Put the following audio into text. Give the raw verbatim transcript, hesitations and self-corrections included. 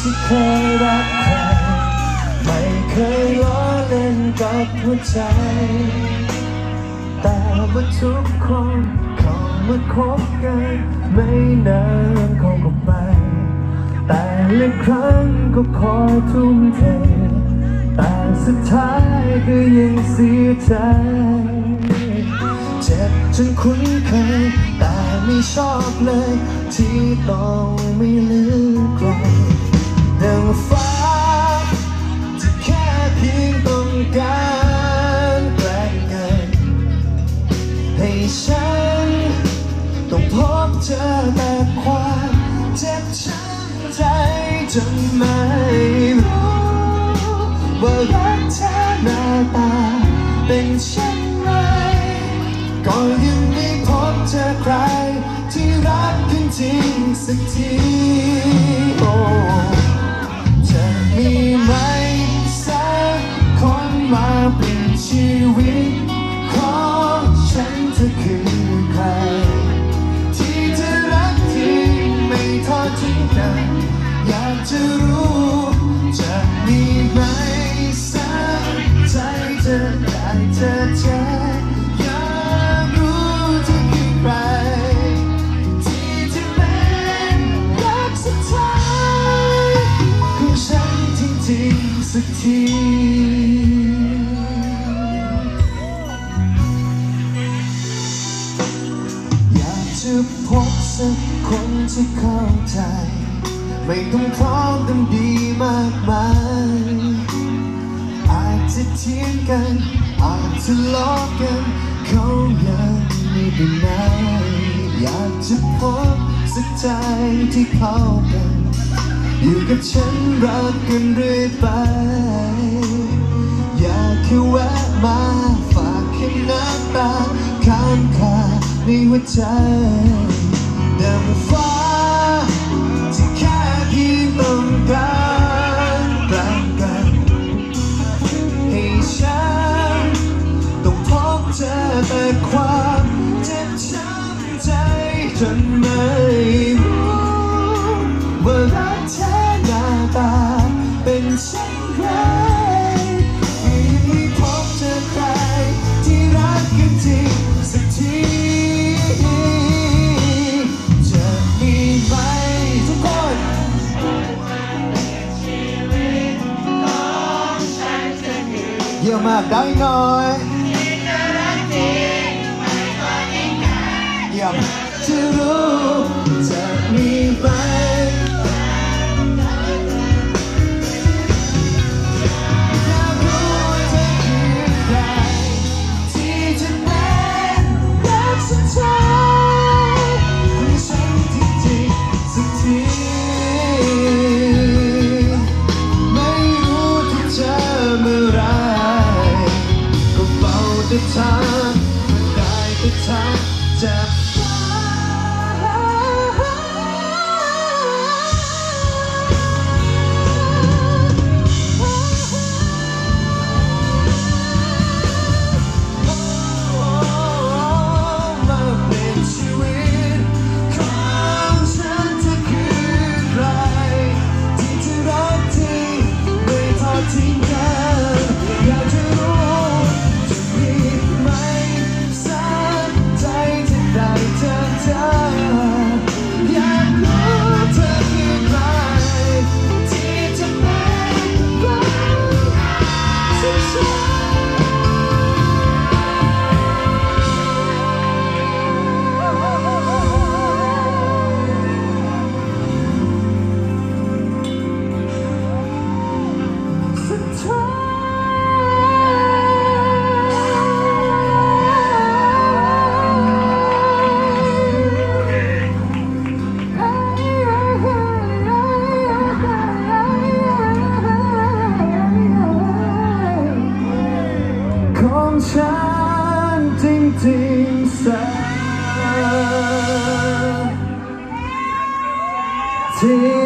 ที่เคยรักใครไม่เคยล้อเล่นกับหัวใจแต่ว่าทุกคนเข้ามาคบกันไม่นานเขาก็ไปแต่ละครั้งก็คอยทุ่มเทแต่สุดท้ายก็ยังเสียใจเจ็บจนคุ้นเคยแต่ไม่ชอบเลยที่ต้องไม่ลืมใครดังฟ้าที่แค่เพียงต้องการแกล้งกันให้ฉันต้องพบเจอแต่ความเจ็บช้ำใจจนไม่รู้ว่ารักเธอหน้าตาเป็นเช่นไรก็ยังไม่พบเจอใครที่รักกันจริงสักทีโอ้จะมีไหมสักคนมาเปลี่ยนชีวิตของฉันเธอคือใครที่จะรักที่ไม่ทอดทิ้งกันอยากจะรู้จะมีไหมสักใจจะได้เจอเธออยากรู้เธอคือใครที่จะเป็นรักสุดท้ายของฉันจริงๆสักทีอยากจะพบสักคนที่เข้าใจไม่ต้องพร้อมต้องดีมากมายอาจจะเถียงกันอาจจะล้อกันเขายังไม่เป็นไรอยากจะพบสักใจที่เข้ากันอยู่กับฉันรักกันเรื่อยไปอยากแค่แวะมาฝากแค่น้ำตาค้างคาในหัวใจดังฟ้าที่แค่เพียงต้องการแกล้งกันให้ฉันต้องพบเจอแต่ความเจ็บช้ำใจจนไม่รู้ว่ารักเธอหน้าตาเป็นเช่นไรไม่พบเจอใครที่รักกันจริงสักทีจะมีไหมทุกคนเยอะมากได้หน่อยอยากจะรู้จะมีไหมอยากรู้ว่าเธอคือใครที่จะเป็นรักสุดท้ายของฉันจริงๆสักทีไม่รู้จะเจอเมื่อไรก็เฝ้าแต่ทางได้แต่ทางจากของฉันจริงๆสักที